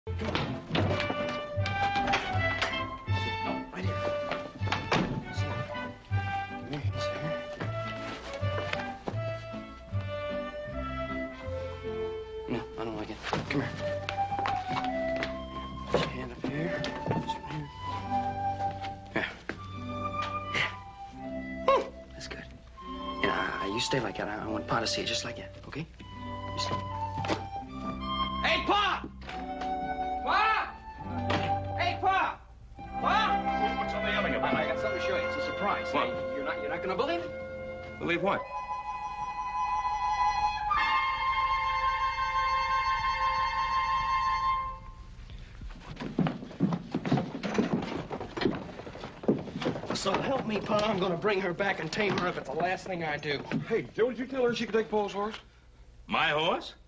Right here. No, I don't like it. Come here. Put your hand up here. Here. Yeah. That's good. You stay like that. I want Pa to see it just like that, okay? You stay. Hey, Pa! Pa! Hey, Pa! Pa! What's all the yelling about? I got something to show you. It's a surprise. What? Hey, you're not gonna believe it? Believe what? So help me, Pa, I'm gonna bring her back and tame her if it's the last thing I do. Hey, Joe, did you tell her she could take Paul's horse? My horse?